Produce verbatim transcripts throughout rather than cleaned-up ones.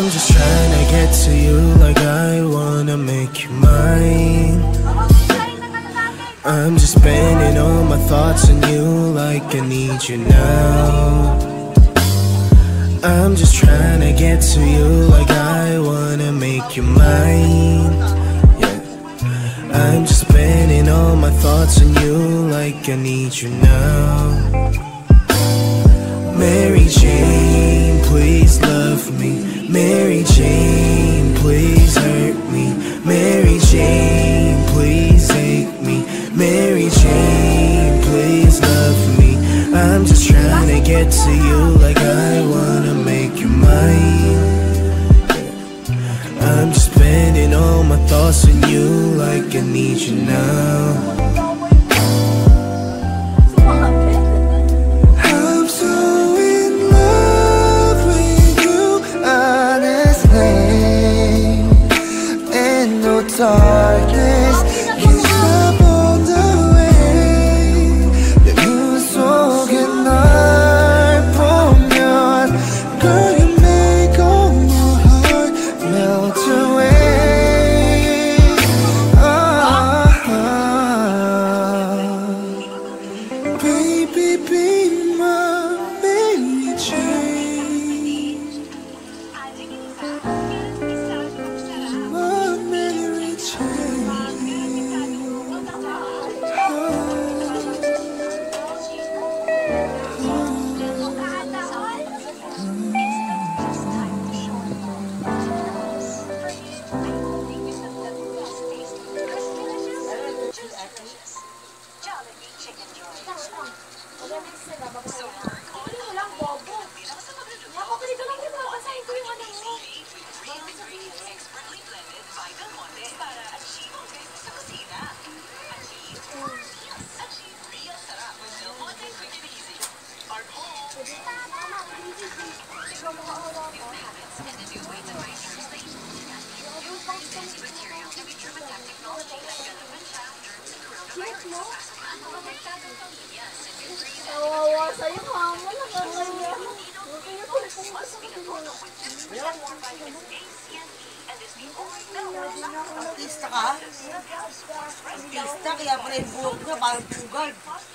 I'm just trying to get to you like I wanna make you mine. I'm just spending all my thoughts on you like I need you now. I'm just trying to get to you like I wanna make you mine. Yeah, I'm just spending all my thoughts on you like I need you now. Maryjane, please love me. Maryjane, please hurt me. Maryjane, please hate me. Maryjane, please love me. I'm just trying to get to you like I wanna make you mine. I'm just spending all my thoughts on you like I need you now. I'm so in love with you, honestly. In no darkness can stop all the way. 내 문 속에 날 보면, girl, you make all my heart melt away. Ah, ah. Baby, be my Maryjane, my Maryjane. Kawawa sa'yo, hamon. Nakakaya. Artista ka? Artista, kaya pala yung buhok niya, parang pugad.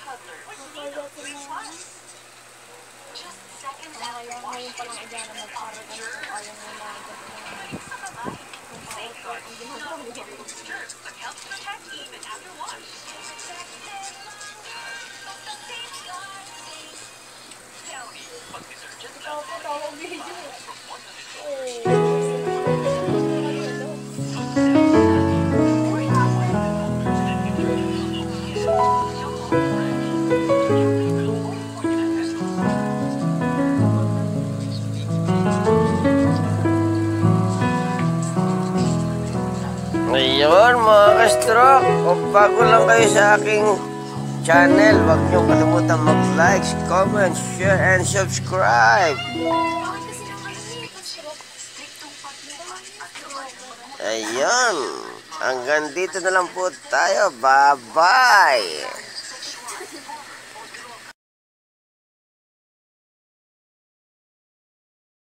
Kaya ngayon palang idya na mag-aral ka na kung ayaw mo na Ngayon mga ka-stroke, kung bago lang kayo sa aking channel, huwag niyo kalimutan mag-like, comment, share, and subscribe. Ayun, hanggang dito na lang po tayo. Bye-bye!